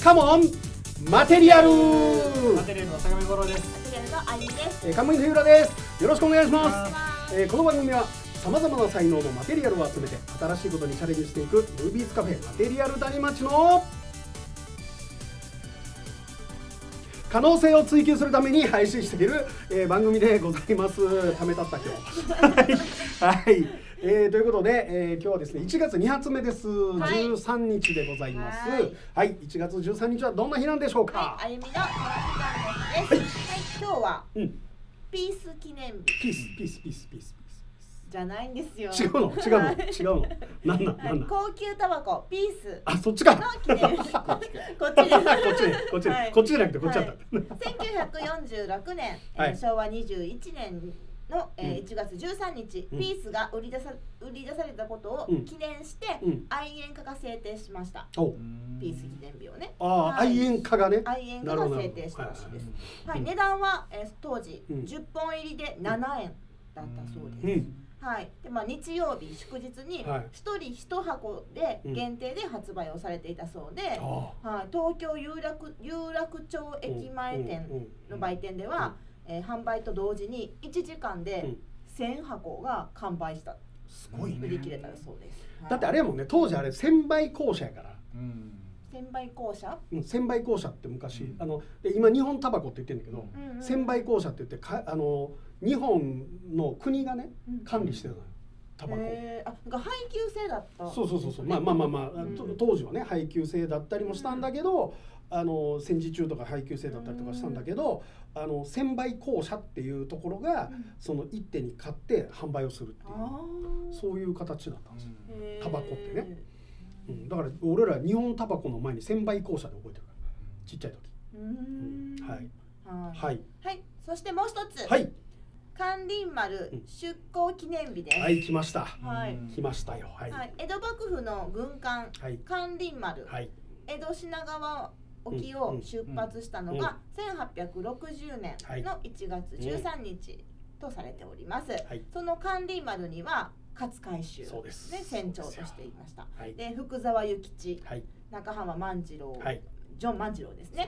カモンマテリアル。 マテリアルの坂上五郎です。 マテリアルのあゆみです。 カムイの日浦です。よろしくお願いします。この番組はさまざまな才能のマテリアルを集めて新しいことにチャレンジしていくムービーズカフェマテリアル谷町の可能性を追求するために配信している、番組でございます。ためたった今日はい、ということで、今日はですね1月2発目です、13日でございます。はい、1月13日はどんな日なんでしょうか。 あゆみのこの日なんです。はい、今日は、ピース記念日。 ピースじゃないんですよ。 違うのなんなん高級タバコピース。 あ、そっちか。 の記念日。こっちです。 こっちじゃなくてこっちだった。 1946年、昭和21年の1月13日、ピースが売り出されたことを記念して愛煙家が制定しました。ピース記念日をね。 愛煙家がね。 愛煙家が制定したらしいです。はい、値段は当時10本入りで7円だったそうです。はい、で日曜日祝日に1人1箱で限定で発売をされていたそうで、東京有楽町駅前店の売店では、販売と同時に1時間で1000箱が完売した。 すごいね。 売り切れたそうです。 だってあれやもんね、当時あれ1000倍校舎やから。 1000倍校舎 ？1000倍校舎って昔、今日本タバコって言ってるんだけど、1000倍校舎って言って日本の国がね管理してるのよ、タバコ。 なんか配給制だった。 そう。まあ、当時はね配給制だったりもしたんだけど、戦時中とか配給制だったりとかしたんだけど、1000倍校舎っていうところがその一手に買って販売をするっていう、そういう形だったんですよ、タバコってね。だから俺ら日本タバコの前に1000倍校舎で覚えてるから、ちっちゃい時。はい。 そしてもう一つ。咸臨丸出港記念日です。 はい、来ました。来ましたよ。 江戸幕府の軍艦咸臨丸、江戸品川沖を出発したのが1860年の1月13日とされております。その咸臨丸には勝海舟で船長としていました。で、福沢諭吉、中浜万次郎、ジョン万次郎ですね。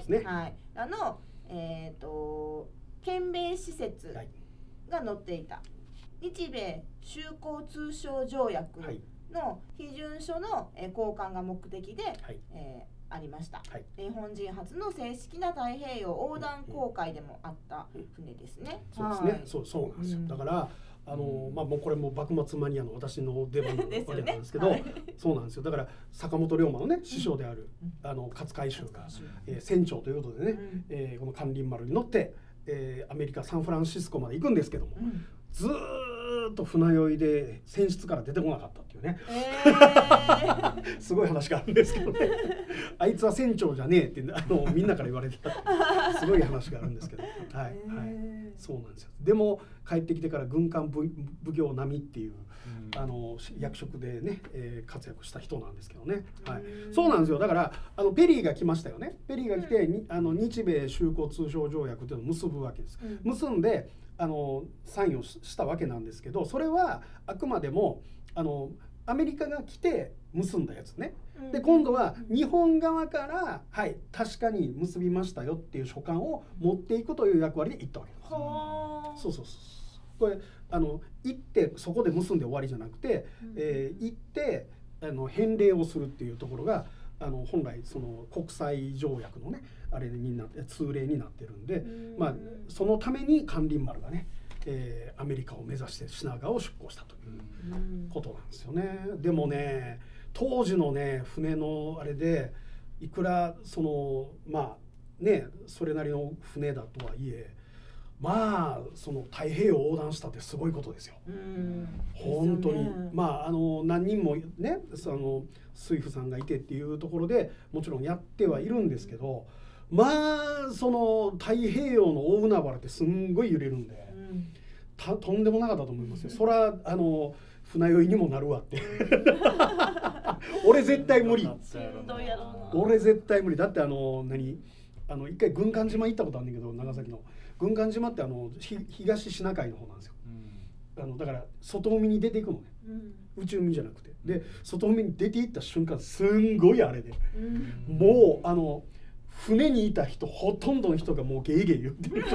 憲兵施設が載っていた日米修好通商条約の批准書の交換が目的でありました。日本人初の正式な太平洋横断航海でもあった船ですね。 そうですね。そうなんですよ。だからもうこれも幕末マニアの私の出番のわけなんですけど、そうなんですよ。だから坂本龍馬のね師匠である勝海舟が船長ということでね、この咸臨丸に乗ってアメリカサンフランシスコまで行くんですけども、ずーっと船酔いで船室から出てこなかったっていうね、すごい話があるんですけどね、あいつは船長じゃねえってみんなから言われてたすごい話があるんですけど、そうなんですよ。でも帰ってきてから軍艦奉行並みっていう役職でね、活躍した人なんですけどね。そうなんですよ。だからペリーが来ましたよね。ペリーが来て日米修好通商条約っていうのを結ぶわけです。結んでサインをしたわけなんですけど、それはあくまでもアメリカが来て結んだやつね。で今度は日本側から確かに結びましたよっていう書簡を持っていくという役割で行ったわけなんです。そう。これ行ってそこで結んで終わりじゃなくて、行って返礼をするっていうところが本来その国際条約のねあれになって通例になってるんで、そのために咸臨丸がね、アメリカを目指して品川を出港したということなんですよね。でもね当時のね船のあれでいくらそのそれなりの船だとはいえ、その太平洋横断したってすごいことですよ。本当に何人もね水夫さんがいてっていうところでもちろんやってはいるんですけど、その太平洋の大海原ってすんごい揺れるんで、とんでもなかったと思いますよ。そら船酔いにもなるわって俺絶対無理。俺絶対無理。だって一回軍艦島行ったことあるんだけど、長崎の軍艦島って東シナ海の方なんですよ。だから外海に出ていくのね、内海じゃなくて。で外海に出ていった瞬間すんごいあれで、もう船にいた人ほとんどの人がもうゲーゲー言ってる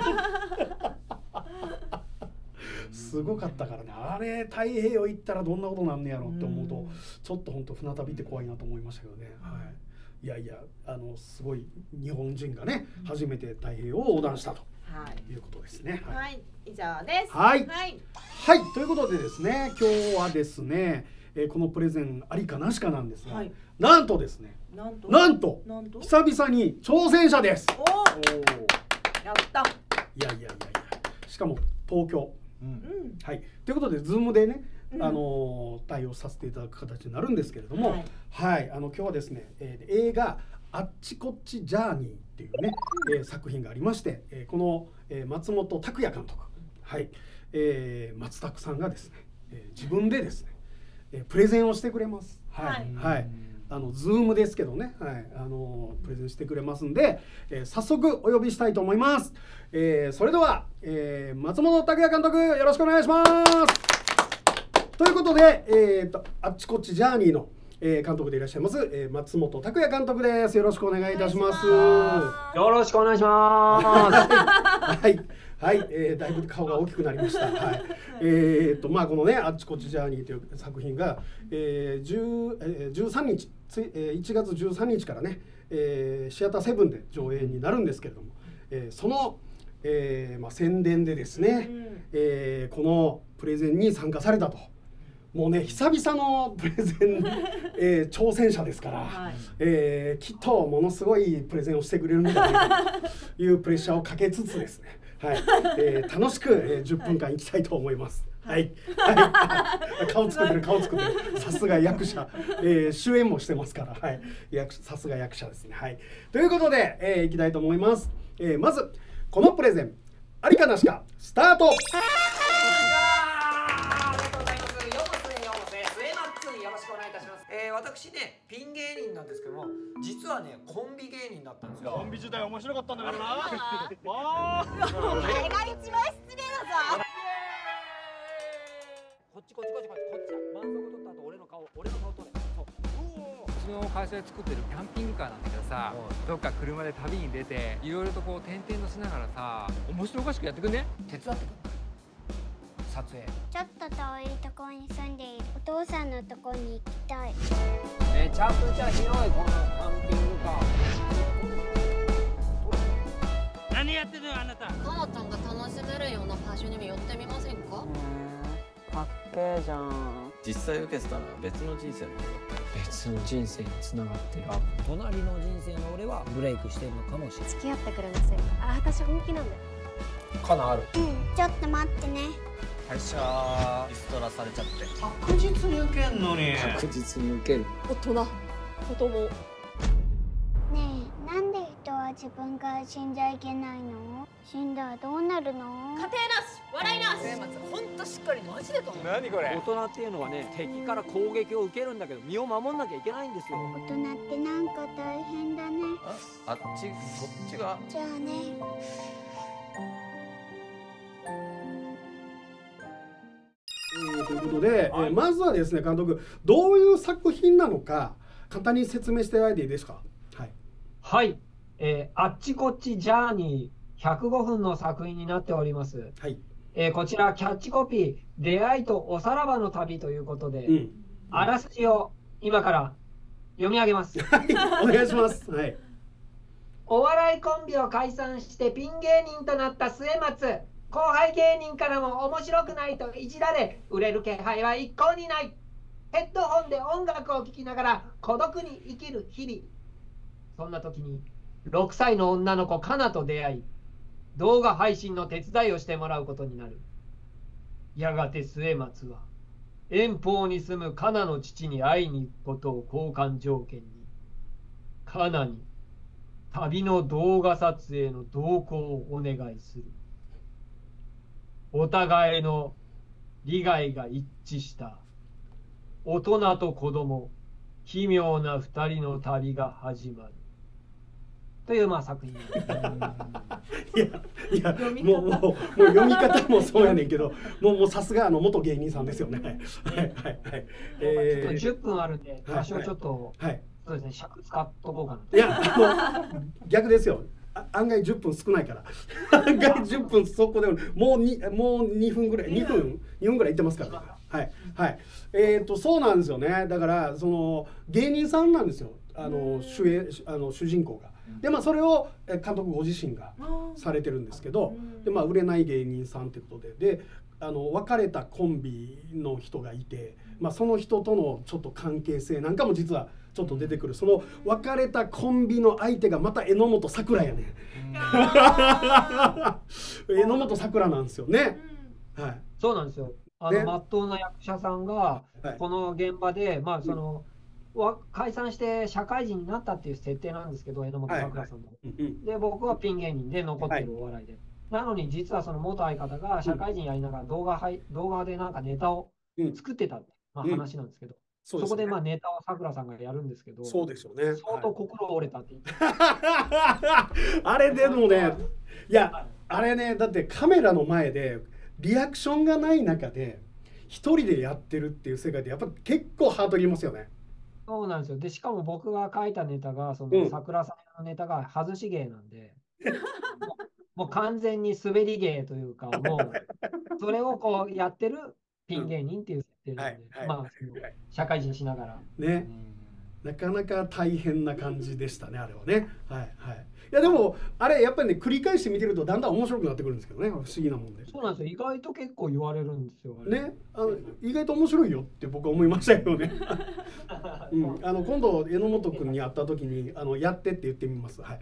すごかったからね。あれ太平洋行ったらどんなことなんねやろって思うとちょっと本当船旅って怖いなと思いましたけどね。はい、いやいやすごい日本人がね初めて太平洋を横断したということですね。 はい、以上です。 はい、はい、はい、ということでですね、今日はですね、このプレゼンありかなしかなんですが、はい、なんとですね、なんと久々に挑戦者です。 おやった。 いやいやいやいや、しかも東京、はい、ということで Zoom でね、対応させていただく形になるんですけれども、はい、はい、今日はですね、映画あっちこっちジャーニーっていうね、作品がありまして、この、松本拓也監督、はい、松拓さんがですね、自分でですね、プレゼンをしてくれます。はい、はい、Zoom ですけどね、はい、プレゼンしてくれますんで、早速お呼びしたいと思います。それでは、松本拓也監督、よろしくお願いします。ということで、あっちこっちジャーニーの監督でいらっしゃいます、松本拓也監督です。よろしくお願いいたします。 よろしくお願いします。 はい、はい、だいぶ顔が大きくなりました。はい、まあこのね、あっちこっちジャーニーという作品が、13日、1月13日からね、シアターセブンで上映になるんですけれども、その、まあ、宣伝でですね、このプレゼンに参加されたと。もうね、久々のプレゼン、挑戦者ですから、はい、きっとものすごいプレゼンをしてくれるんじゃないかというプレッシャーをかけつつですね、はい、楽しく、10分間いきたいと思います。はい、はい、顔作ってる顔作ってる、さすが役者、主演もしてますから、はい、さすが役者ですね。はい、ということで、いきたいと思います。まずこのプレゼンありかなしかスタート。 私ね、ピン芸人なんですけども、実はね、コンビ芸人だったんですよ。 コンビ時代面白かったんだからな。 あれが一番失礼だぞ。 こっちこっちこっちこっち。満足取った後、俺の顔取れ。 うちの会社で作ってるキャンピングカーなんだけどさ、どっか車で旅に出ていろいろとこう転々としながらさ、面白おかしくやってくんね。 手伝ってくんない？撮影。 ちょっと遠いところに住んでいるお父さんのところに行きたい。 めちゃくちゃ広いこのキャンピングカー。 何やってるのあなた。 かなちゃんが楽しめるような場所にも寄ってみませんか？ かっけえじゃん。実際受けてたら別の人生の別の人生に繋がってる。隣の人生の俺はブレイクしてるのかもしれない。 付き合ってくれませんか？私本気なんだよ。 かなある。 ちょっと待ってね。 会社リストラされちゃって。 確実に受けんのに。 確実に受ける。 大人、子供。 ねえ、なんで人は自分から死んじゃいけないの？死んだらどうなるの？ 家庭なし、笑いなし。ほんとしっかりマジでと思う。 何これ？大人っていうのはね、敵から攻撃を受けるんだけど身を守んなきゃいけないんですよ。 大人ってなんか大変だね。 あっちこっちが。 じゃあね。 ということで、まずはですね、監督、どういう作品なのか簡単に説明していただいていいですか？はい、 はい、あっちこっちジャーニー105分の作品になっております。はい、こちらキャッチコピー「出会いとおさらばの旅」ということで、あらすじを今から読み上げます。 はい、お願いします。はい、 お笑いコンビを解散してピン芸人となった末松。後輩芸人からも面白くないといじられ、売れる気配は一向にない。ヘッドホンで音楽を聴きながら孤独に生きる日々。そんな時に6歳の女の子カナと出会い、動画配信の手伝いをしてもらうことになる。やがて末松は遠方に住むカナの父に会いに行くことを交換条件に、カナに旅の動画撮影の同行をお願いする。お互いの利害が一致した大人と子供、奇妙な二人の旅が始まるという作品。 いやもう読み方もそうやねんけど、もうさすが元芸人さんですよね。はいはいはい。 10分あるんで多少ちょっとそうですね、尺使っとこうかな。 いや、逆ですよ。案外10分少ないから案外10分そこでもう2分ぐらい2分ぐらいいってますから、ね、はいはい。そうなんですよね。だからその芸人さんなんですよ、主人公が。でまあそれを監督ご自身がされてるんですけど、でまあ売れない芸人さんってことで別れたコンビの人がいて、まあ、その人とのちょっと関係性なんかも実はちょっと出てくる。その別れたコンビの相手がまた榎本さくらやね榎本さくらなんですよね。はい、 そうなんですよ。まっとうな役者さんがこの現場で、まあその解散して社会人になったっていう設定なんですけど、榎本さくらさんの。で僕はピン芸人で残ってるお笑いで。なのに実はその元相方が社会人やりながら動画でなんかネタを作ってたって、まあ、話なんですけど、そこでまあネタをさくらさんがやるんですけど、 そうですよね。 相当心折れたって言って、 あれでもね、いやあれね、だってカメラの前でリアクションがない中で一人でやってるっていう世界でやっぱ結構ハードルいますよね。 そうなんですよ。でしかも僕が書いたネタがそのさくらさんのネタが外し芸なんで、もう完全に滑り芸というか、もうそれをこうやってるピン芸人っていう設定なんで、まあ社会人しながらね、なかなか大変な感じでしたね、あれはね。はいはい。いやでもあれやっぱりね、繰り返して見てるとだんだん面白くなってくるんですけどね、不思議なもんで。 そうなんですよ。意外と結構言われるんですよ。 ね、意外と面白いよって僕は思いましたよね。今度榎本君に会った時にやってって言ってみます。はい。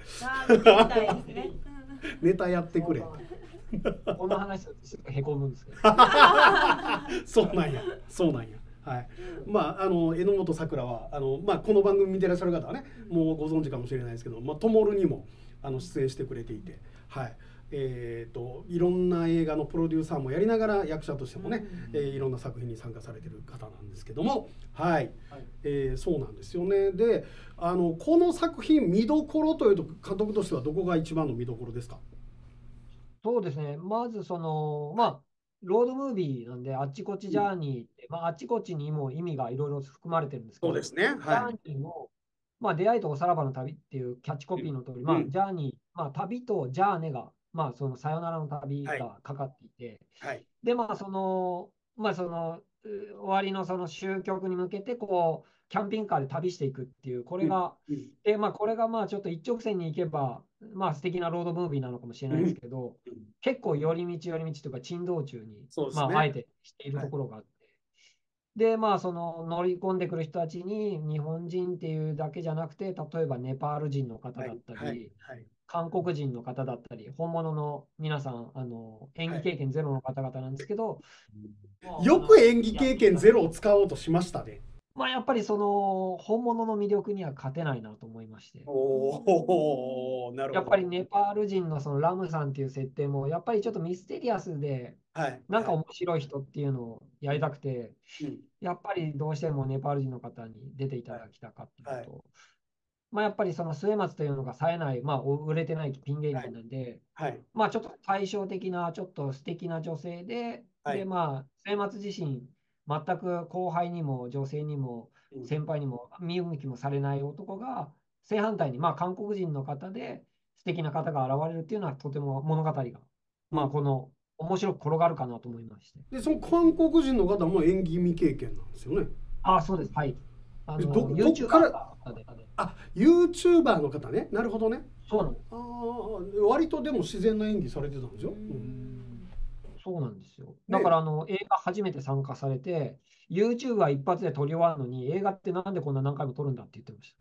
ネタやってくれ。 この話へこむんですけど。 そうなんや、そうなんや。はい。まあ榎本さくらはまあこの番組見てらっしゃる方はね、もうご存知かもしれないですけど、まあともるにも出演してくれていて、はい。いろんな映画のプロデューサーもやりながら役者としてもね、いろんな作品に参加されてる方なんですけども、はい、そうなんですよね。でこの作品見どころというと監督としてはどこが一番の見どころですか？ そうですね、まずそのまあロードムービーなんであっちこっちジャーニーって、まあ、あっちこっちにも意味がいろいろ含まれてるんですけど、 そうですね、はい、 ジャーニーも、まあ、出会いとおさらばの旅っていうキャッチコピーの通り、まあ、ジャーニー、まあ、旅とジャーネがまあ、そのさよならの旅がかかっていて、はい、でまあその終わりのその終局に向けてこうキャンピングカーで旅していくっていうこれが、でまあこれがまあちょっと一直線に行けばまあ素敵なロードムービーなのかもしれないですけど、結構寄り道というか珍道中に、まああえてしているところがあって、でまあその乗り込んでくる人たちに日本人っていうだけじゃなくて、例えばネパール人の方だったり、韓国人の方だったり、本物の皆さん演技経験ゼロの方々なんですけど、 よく演技経験ゼロを使おうとしましたね。 まあやっぱりその本物の魅力には勝てないなと思いまして、なるほど。やっぱりネパール人のそのラムさんっていう設定もやっぱりちょっとミステリアスで、なんか面白い人っていうのをやりたくて、やっぱりどうしてもネパール人の方に出ていただきたかったのと、まあやっぱりその末松というのが冴えない、まあ、売れてないピン芸人なんで、まあちょっと対照的なちょっと素敵な女性で、でまあ末松自身全く後輩にも女性にも先輩にも見向きもされない男が正反対にまあ韓国人の方で素敵な方が現れるっていうのはとても物語が、まあこの面白く転がるかなと思いまして。 でその韓国人の方も演技未経験なんですよね。 あ、そうです。はい。 YouTube からYouTuber の方ね。なるほどね。 そうなんです。 割とでも自然な演技されてたんですよ。 そうなんですよ。だから映画初めて参加されて、YouTube は一発で撮り終わるのに、映画ってなんでこんな何回も撮るんだって言ってました。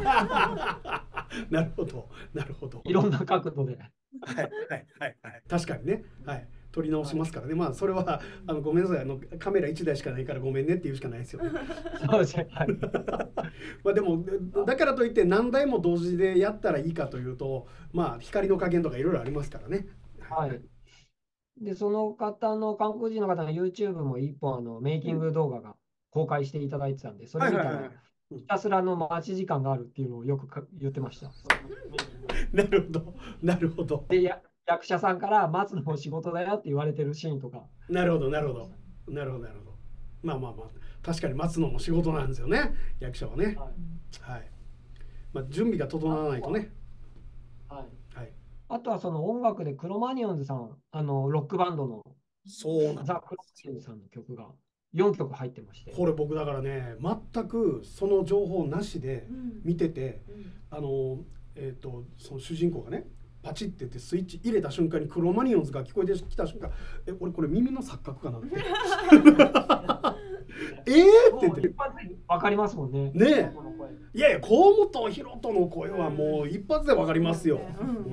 なるほど、なるほど。 いろんな角度で。 確かにね。はい。撮り直しますからね。まあそれはごめんなさい、カメラ1台しかないからごめんねっていうしかないですよね。 そうですね。 まあでもだからといって何台も同時でやったらいいかというと、まあ光の加減とかいろいろありますからね。 はい。でその方の韓国人の方の YouTube も一本メイキング動画が公開していただいてたんで、それ見たらひたすらの待ち時間があるっていうのをよく言ってました。 なるほど、なるほど。 で役者さんから待つのも仕事だよって言われてるシーンとか。 なるほど、なるほど、なるほど、なるほど。まあまあまあ、 確かに待つのも仕事なんですよね、役者はね。はい。まあ準備が整わないとね。 はい。はい。あとはその音楽でクロマニオンズさん、ロックバンドのそうなんザ・クロマニオンズさんの曲が4曲入ってまして。 これ僕だからね、全くその情報なしで見てて、その主人公がね。パチって言ってスイッチ入れた瞬間にクロマニオンズが聞こえてきた瞬間、俺これ耳の錯覚かなってって言って、 一発で分かりますもんね。 ねえ、いやいや河本大翔の声はもう一発で分かりますよ。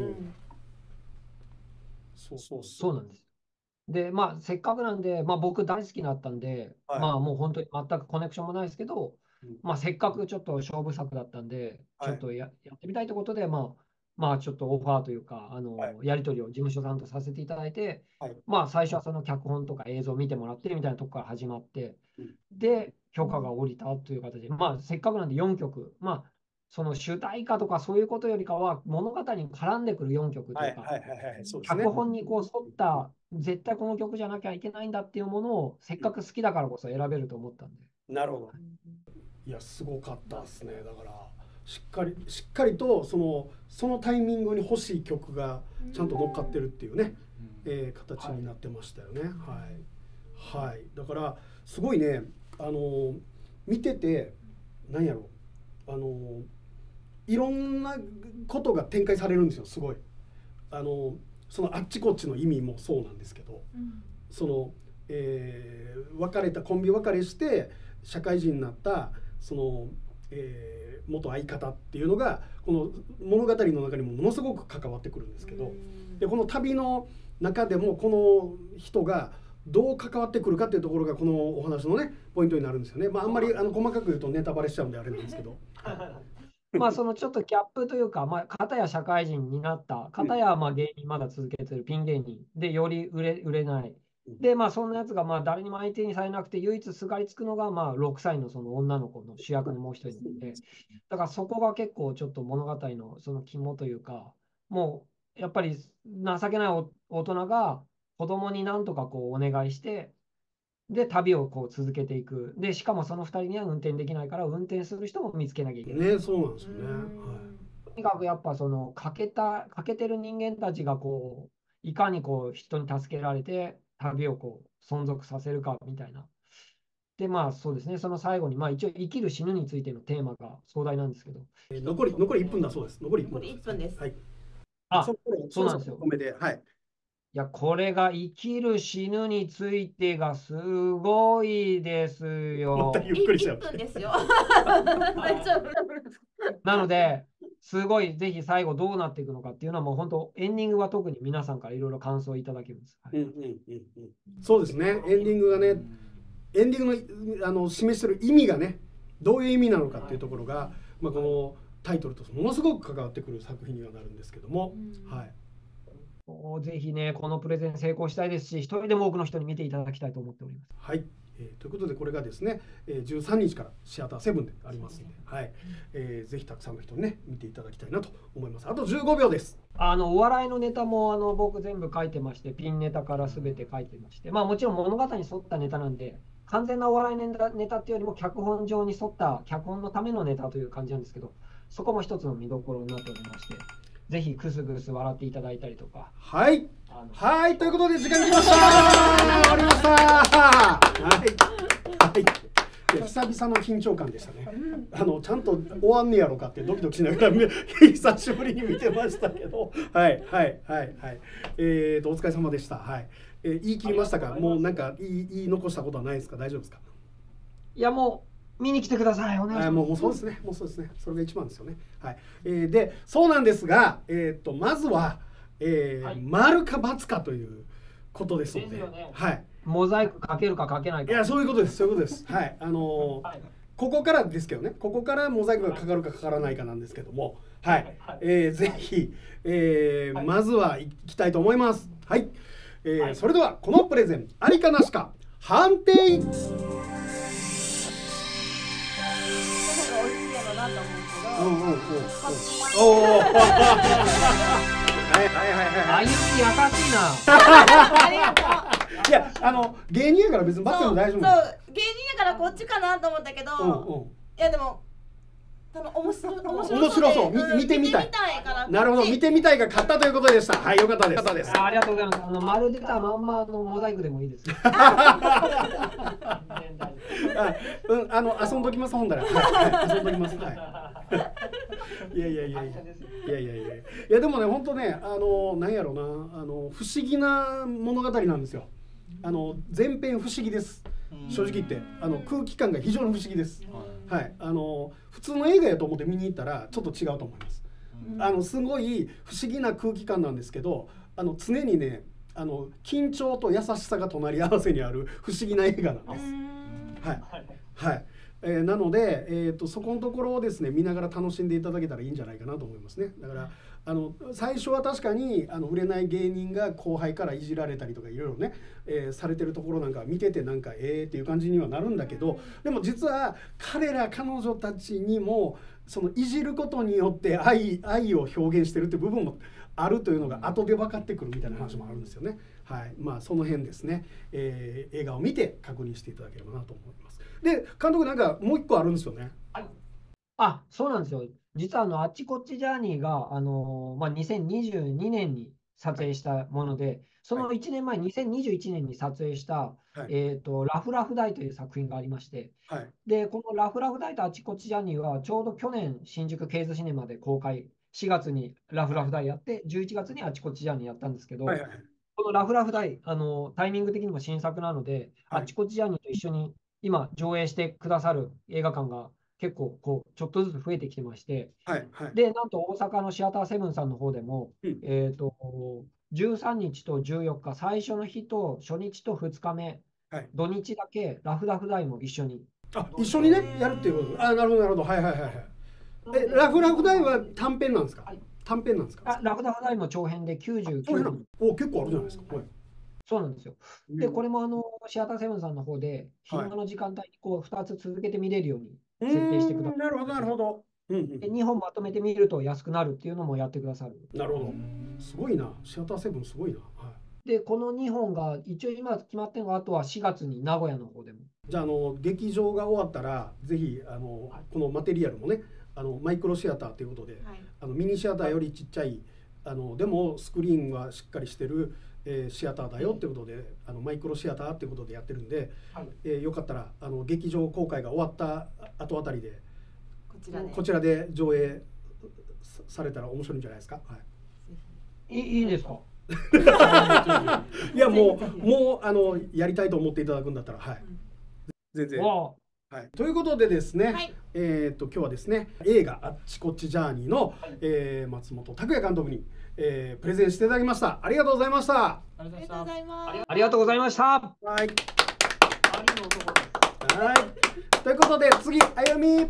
そうなんです。でまあせっかくなんで、まあ僕大好きだったんで、まあもう本当に全くコネクションもないですけど、まあせっかくちょっと勝負作だったんで、ちょっとやってみたいということで、まあちょっとオファーというかやり取りを事務所さんとさせていただいて、まあ最初はその脚本とか映像を見てもらってみたいなとこから始まって、で許可が下りたという形で、まあせっかくなんで4曲、まあその主題歌とかそういうことよりかは物語に絡んでくる4曲というか、脚本にこう沿った絶対この曲じゃなきゃいけないんだっていうものをせっかく好きだからこそ選べると思ったんで。 なるほど。いやすごかったですね。だからしっかりとそのタイミングに欲しい曲がちゃんと乗っかってるっていうね、形になってましたよね。はい、はい、だからすごいね、見てて何やろいろんなことが展開されるんですよ。すごいそのあっちこっちの意味もそうなんですけど、その、コンビ別れして社会人になったその元相方っていうのがこの物語の中にもものすごく関わってくるんですけど、でこの旅の中でもこの人がどう関わってくるかっていうところがこのお話のねポイントになるんですよね。まああんまり細かく言うとネタバレしちゃうんであれなんですけどまあそのちょっとギャップというか、まあ、片や社会人になった片やまあ芸人まだ続けてるピン芸人でより売れないで、まあそんなやつがまあ誰にも相手にされなくて唯一すがりつくのがまあ6歳のその女の子の主役のもう一人で、だからそこが結構ちょっと物語のその肝というか、もうやっぱり情けない大人が子供になんとかこうお願いしてで旅をこう続けていく。でしかもその2人には運転できないから運転する人も見つけなきゃいけない。 ね、そうなんですよね。 とにかくやっぱその欠けてる人間たちがこういかにこう人に助けられて旅をこう存続させるかみたいな。でまあそうですね、その最後にまあ一応生きる死ぬについてのテーマが壮大なんですけど、 残り1分だそうです。残り 1分です。 はい。 あ、そうなんですよ。 はい。 いやこれが生きる死ぬについてがすごいですよ。 ゆっくりしちゃう。 1分ですよ。 なのですごいぜひ最後どうなっていくのかっていうのはもう本当エンディングは特に皆さんからいろいろ感想いただけるんです。 そうですね。エンディングがね、エンディングの示してる意味がね、どういう意味なのかっていうところが、まあこのタイトルとものすごく関わってくる作品にはなるんですけども、はい。 ぜひねこのプレゼン成功したいですし、一人でも多くの人に見ていただきたいと思っております。 はい。ということでこれがですね、13日からシアター7でありますので、はい、ぜひたくさんの人にね見ていただきたいなと思います。あと15秒です。 お笑いのネタも僕全部書いてまして、ピンネタから全て書いてまして、まあもちろん物語に沿ったネタなんで、完全なお笑いネタっていうよりも脚本上に沿った脚本のためのネタという感じなんですけど、そこも一つの見どころになっておりまして、ぜひクスクス笑っていただいたりとか。 はい。はい、ということで時間きました。終わりました。はい。久々の緊張感でしたね。ちゃんと終わんねやろかってドキドキしながら久しぶりに見てましたけど、はい。お疲れ様でした。はい。言い切りましたか。もうなんか言い残したことはないですか。大丈夫ですか。 いやもう。見に来てください。お願いします。 もうそうですね。もうそうですね。それが一番ですよね。はい。で、そうなんですが、まずは、丸か×かということですので、はい。 モザイクかけるかかけないか。 いや、そういうことです。そういうことです。はい。ここからですけどね。ここからモザイクがかかるかかからないかなんですけども、はい。ぜひ、まずは行きたいと思います。はい。それではこのプレゼンありかなしか判定。 あゆみ優しいな。 ありがとう。 いや芸人やから別にバッテンも大丈夫。 そう芸人やからこっちかなと思ったけど、いやでも多分面白そう見てみたい。 からなるほど、見てみたいが勝ったということでした。はい、よかったです。 ありがとうございます。丸出たまんまモザイクでもいいです。遊んどきます、ほんだら。遊んどきます。はい。いやでもね、本当ね、なんやろな、不思議な物語なんですよ。前編不思議です。正直言って空気感が非常に不思議です。はい、普通の映画やと思って見に行ったらちょっと違うと思います。すごい不思議な空気感なんですけど、常にね緊張と優しさが隣り合わせにある不思議な映画なんです。はいはい。なので、そこのところをですね見ながら楽しんでいただけたらいいんじゃないかなと思いますね。だから最初は確かに売れない芸人が後輩からいじられたりとかいろいろね、されてるところなんか見ててなんかっていう感じにはなるんだけど、でも実は彼女たちにもそのいじることによって愛を表現してるって部分もあるというのが後で分かってくるみたいな話もあるんですよね。はい、まあその辺ですね、映画を見て確認していただければなと思います。で、監督なんかもう一個あるんですよね。 あ、そうなんですよ。実はあっちこっちジャーニーが2022年に撮影したもので、その1年前、2021年に撮影した、ラフラフダイという作品がありまして、でこのラフラフダイとあっちこっちジャーニーはちょうど去年新宿ケイズシネマで公開、4月にラフラフダイやって、11月にあっちこっちジャーニーやったんですけど、このラフラフダイタイミング的にも新作なので、あっちこっちジャーニーと一緒に今上映してくださる映画館が結構ちょっとずつ増えてきてまして、でなんと大阪のシアターセブンさんの方でも、13日と14日最初の日と初日と2日目、土日だけラフラフダイも一緒にねやるっていうこと。なるほどなるほど。はいはいはいはい。ラフラフダイは短編なんですか？短編なんですか？ ラフラフダイも長編で99分。 結構あるじゃないですか。 そうなんですよ。で、これもシアターセブンさんの方で、昼間の時間帯に2つ続けて見れるように設定してくださる。 なるほど、なるほど。 で2本まとめて見ると安くなるっていうのもやってくださる。 なるほど。すごいな。シアターセブンすごいな。 で、この2本が一応今決まってるのが、あとは4月に名古屋の方でも。 じゃあ、劇場が終わったら、ぜひこのマテリアルもね、マイクロシアターということで、ミニシアターよりちっちゃい、でもスクリーンはしっかりしてる。シアターだよってことでマイクロシアターってことでやってるんで、よかったら劇場公開が終わった後あたりでこちらで上映されたら面白いんじゃないですか。 いいですか？ いやもうやりたいと思っていただくんだったら全然。ということでですね、今日はですね映画あっちこっちジャーニーの、松本拓也監督にプレゼンしていただきました。ありがとうございました。 ありがとうございます。 ありがとうございました。 はい。ということで次あゆみ。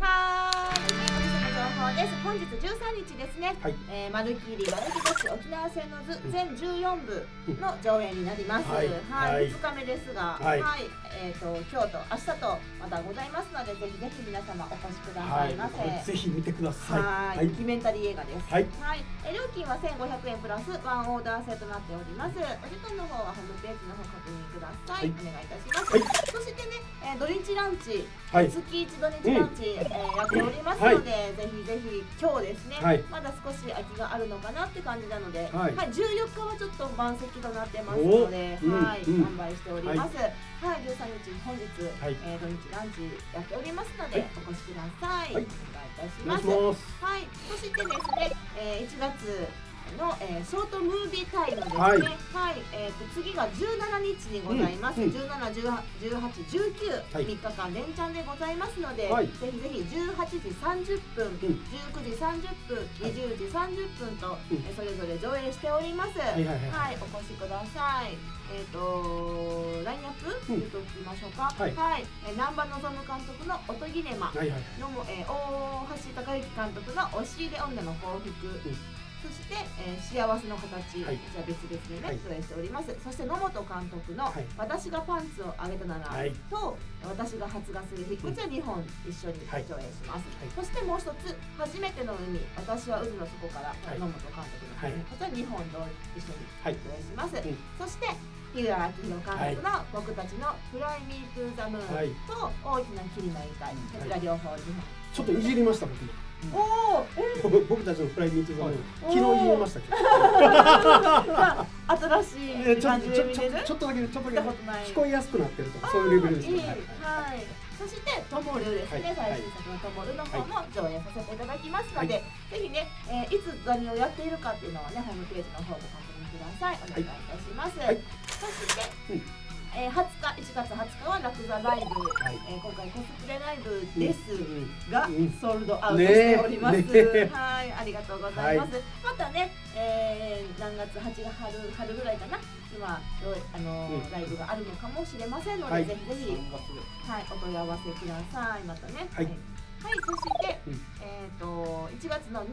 本日13日ですね、マルキリマルキ都市沖縄戦の図全14部の上映になります。2日目ですが、今日と明日とまだございますので、ぜひぜひ皆様お越しくださいませ。 ぜひ見てください。 ドキュメンタリー映画です。料金は1500円プラスワンオーダー制となっております。お時間の方はホームページの方確認ください。お願いいたします。そしてね、土日ランチ、月1土日ランチやっておりますので、ぜひぜひ今日ですね、まだ少し空きがあるのかなって感じなので、14日はちょっと満席となってますので、販売しております。13日本日、土日ランチやっておりますので、お越しください。お願いいたします。そしてですね、1月の、ショートムービータイムですね。次が17日にございます。17、18、19、3日間連チャンでございますので、ぜひぜひ18時30分、19時30分、20時30分と、それぞれ上映しております。お越しください。ラインナップ言っておきましょうか。南波望監督の音切れ間の、大橋貴之監督の押し入れ女の幸福。そして、 幸せの形、こちら別々でね、上映しております。そして野本監督の私がパンツをあげたならと私が発芽する日、こちら2本一緒に上映します。そしてもう一つ、初めての海、私は渦の底から、野本監督の、こちら2本一緒に上映します。そして日浦明宏監督の僕たちのフライミートゥーザムーンと大きな霧の痛い、こちら両方2本。 ちょっといじりました僕も。僕たちのフライミートゥーザムーン、昨日いじりましたけど。 新しい感じで見れる。 ちょっとだけ聞こえやすくなってるとかそういうレベルですね。 はい。そしてトモルですね、最新作のトモルの方も上映させていただきますので、ぜひね、いつ何をやっているかっていうのはね、ホームページの方ご確認ください。お願いいたします。そして1月20日はラクザライブ、今回コスプレライブですが、ソールドアウトしております。はい、ありがとうございます。またね、何月春ぐらいかな、今ライブがあるのかもしれませんので、ぜひぜひお問い合わせください。またね。はい、そして1月の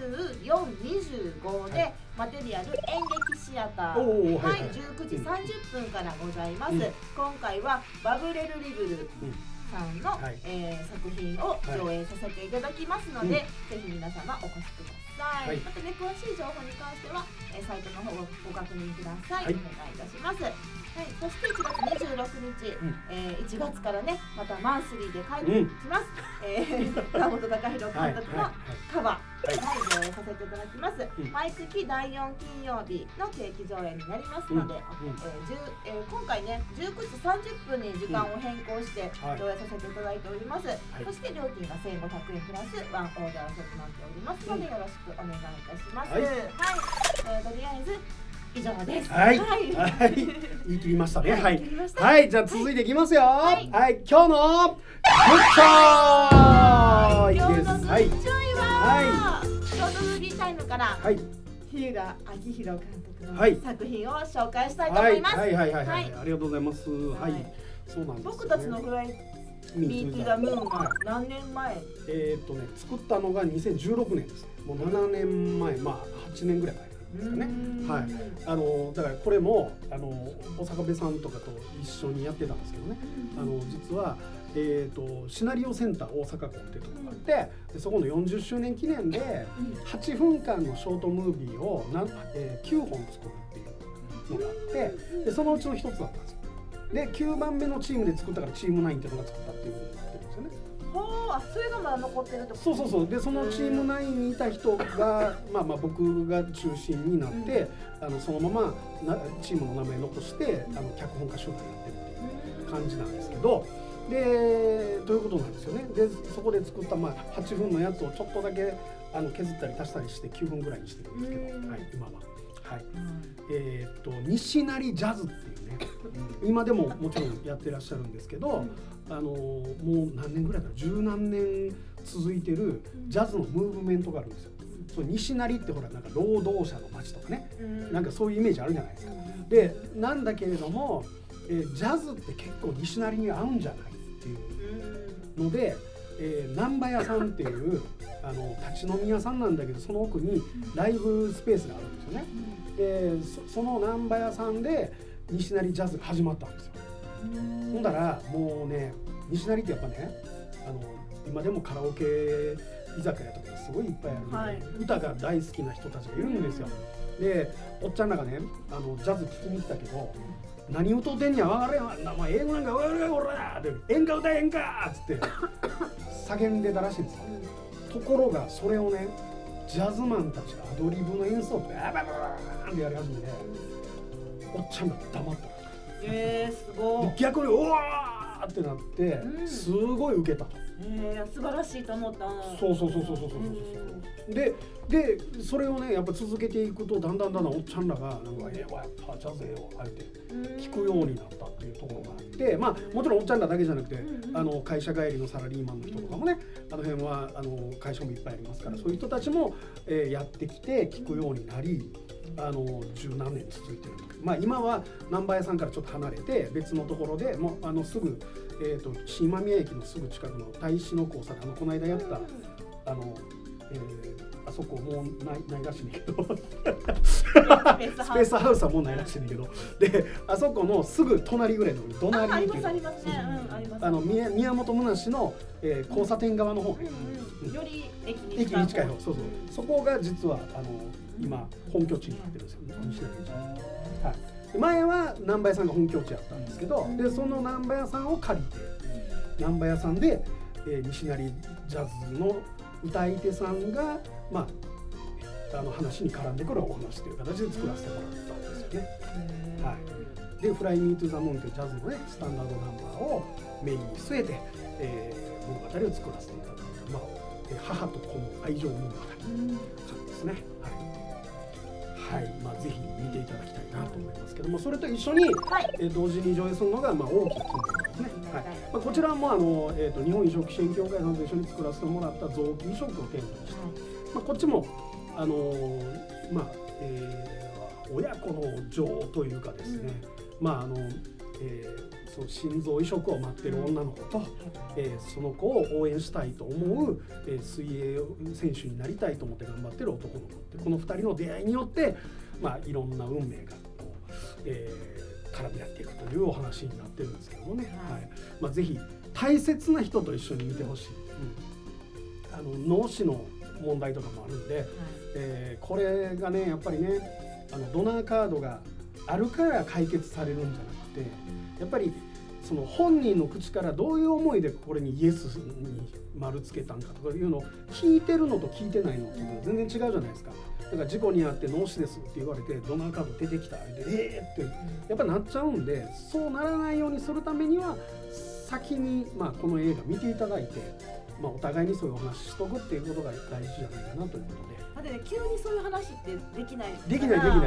24、25でマテリアル演劇シアター、19時30分からございます。今回はバブレルリブルさんの作品を上映させていただきますので、ぜひ皆様お越しください。またね、詳しい情報に関してはサイトの方をご確認ください。お願いいたします。そして1月26日、1月からね、またマンスリーで帰ってきます。川本隆弘監督のカバー、上映させていただきます。毎月第4金曜日の定期上映になりますので、今回ね、19時30分に時間を変更して上映させていただいております。そして料金が1500円プラスワンオーダーセットになっておりますので、よろしくお願いいたします。とりあえず以上です。 言い切りましたね。はい、じゃあ続いていきますよ。はい、今日のグッチョイです。 グッチョイはショートムービータイムから日浦明宏監督の作品を紹介したいと思います。 ありがとうございます。そうなんです。 僕たちのフライミートゥザムーンは何年前？ 作ったのが2016年です。もう7年前、8年ぐらい前。ですかね。だからこれも大阪部さんとかと一緒にやってたんですけどね、実はシナリオセンター大阪校っていうところがあって、でそこの40周年記念で8分間のショートムービーを9本作るっていうのがあって、でそのうちの1つだったんですよ。で9番目のチームで作ったからチーム9っていうのが作ったっていうふうになってるんですよね。 それがまだ残ってるってこと？ そうでそのチーム内にいた人が僕が中心になって、そのままチームの名前残して脚本家集団やってるっていう感じなんですけど、でということなんですよね。でそこで作った8分のやつをちょっとだけ削ったり足したりして9分ぐらいにしてるんですけど、今は。西成ジャズっていうね、今でももちろんやってらっしゃるんですけど、もう何年ぐらいかな、十何年続いてるジャズのムーブメントがあるんですよ。そう西成ってほらなんか労働者の街とかね、なんかそういうイメージあるじゃないですか。でなんだけれども、ジャズって結構西成に合うんじゃないっていうので、難波屋さんっていう立ち飲み屋さんなんだけど、その奥にライブスペースがあるんですよね。でその難波屋さんで西成ジャズが始まったんですよ。ほんだらもうね、西成ってやっぱね、今でもカラオケ居酒屋とかすごいいっぱいあるので、歌が大好きな人たちがいるんですよ。でおっちゃんらがね、ジャズ聴きに来たけど、何歌うてんには分からへんわ、英語なんか分からへんわって演歌歌えへんかっつって叫んでたらしいんですよ。ところがそれをね、ジャズマンたちがアドリブの演奏をバーバーバーってやり始めて、おっちゃんが黙った。 すごい。 逆にうわーってなって、すごいウケたと。 素晴らしいと思った。 そうでそれをねやっぱ続けていくと、だんだんおっちゃんらがなんかやっぱジャズあえて聞くようになったっていうところがあって、もちろんおっちゃんらだけじゃなくて、会社帰りのサラリーマンの人とかもね、あの辺は会社もいっぱいありますから、そういう人たちも、やってきて聞くようになり、十何年続いてると。今は難波屋さんからちょっと離れて別のところで、もうすぐ新間宮駅のすぐ近くの大志の交差点、この間やったあそこもうないらしいんだけどスペースハウスはもうないらしいんだけど、であそこのすぐ隣ぐらいの隣っていう宮本むなしの交差点側の方、より駅に近い方、そこが実は今本拠地になってるんですよ、西成寺。はい、前は難波屋さんが本拠地やったんですけど、でその難波屋さんを借りて、難波屋さんで、西成ジャズの歌い手さんが、まあ、話に絡んでくるお話という形で作らせてもらったんですよね。はい、で「フライ・ミー・トゥ・ザ・ムーン」というジャズのねスタンダードナンバーをメインに据えて、物語を作らせていただいた、まあ、母と子の愛情物語感ですね。はい、まあ、ぜひ見ていただきたいなと思いますけども、それと一緒に、同時に上映するのが、まあ、大きな金額ですね。はい、まあ、こちらも日本移植支援協会さんと一緒に作らせてもらった臓器移植をテーマにして、まあ、こっちもまあ親子の情というかですね、まあその心臓移植を待ってる女の子と、その子を応援したいと思う、水泳選手になりたいと思って頑張ってる男の子って、この2人の出会いによって、まあ、いろんな運命がこう、絡み合っていくというお話になってるんですけどもね、はい、まあ、ぜひ大切な人と一緒に見てほしい、脳死の問題とかもあるんで、これがねやっぱりねドナーカードがあるから解決されるんじゃなくて、やっぱりその本人の口からどういう思いでこれにイエスに丸つけたんかとかいうのを聞いてるのと聞いてないのっていうのは全然違うじゃないですか。だから事故に遭って脳死ですって言われてドナーカード出てきたってやっぱなっちゃうんで、そうならないようにするためには先に、まあ、この映画見ていただいて、まあ、お互いにそういうお話しとくっていうことが大事じゃないかなということで。 だってね、急にそういう話ってできないできないから、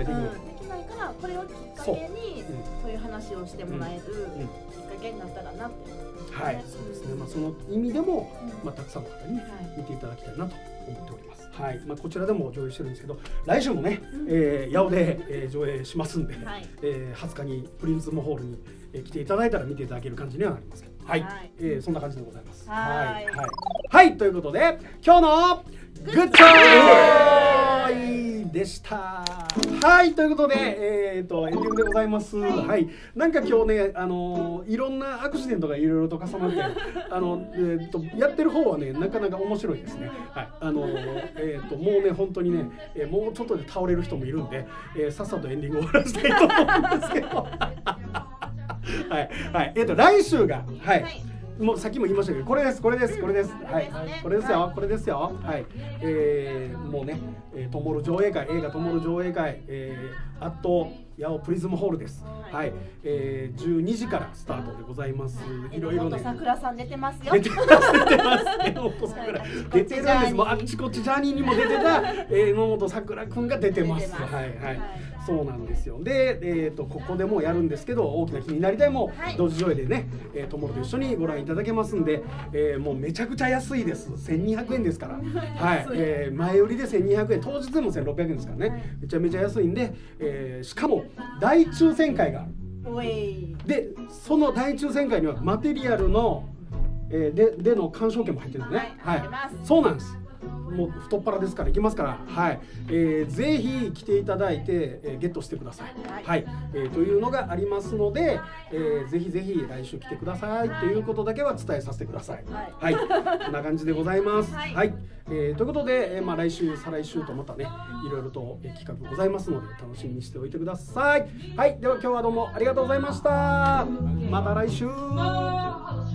これをきっかけにそういう話をしてもらえるきっかけになったらなって思いますね。 はい、そうですね。まあその意味でも、まあたくさんの方に見ていただきたいなと思っております。はい、まあこちらでも上映してるんですけど、来週もね、八尾で上映しますんで、20日にプリンズムホールに来ていただいたら見ていただける感じにはなりますけど、はい、そんな感じでございます。はい、ということで今日のグッチョイでした。はい、ということでエンディングでございます。はい、なんか今日ねいろんなアクシデントがいろいろと重なってやってる方はねなかなか面白いですね。はい、もうね本当にねもうちょっとで倒れる人もいるんで、さっさとエンディングを終わらせたいと思うんですけどはいはい、来週がもうさっきも言いましたけど、これです、はい、これですよ、はい、もうね、ともる上映会、映画ともる上映会、アット八尾プリズムホールです。はい、12時からスタートでございます。いろいろね。 さくらさん出てますよ。 出てます。出てるんです。もうあっちこっちジャーニーにも出てた榎本さくらくんが出てます。はいはい。そうなんですよ。で、ここでもやるんですけど、大きな日になりたいも同時上映でね、ともると一緒にご覧いただけますんで、もうめちゃくちゃ安いです。1200円ですから。はい。前売りで1200円、当日でも1600円ですからね。めちゃめちゃ安いんで、しかも大抽選会がある。で、その大抽選会にはマテリアルの、での鑑賞券も入ってるんですね。はい。そうなんです。もう太っ腹ですから行きますから、はい、ぜひ来ていただいて、ゲットしてください。はい、というのがありますので、ぜひぜひ来週来てくださいということだけは伝えさせてください。はい、こんな感じでございます。はい、ということで、まあ来週再来週とまたねいろいろと企画ございますので楽しみにしておいてください。はい、では今日はどうもありがとうございました。また来週。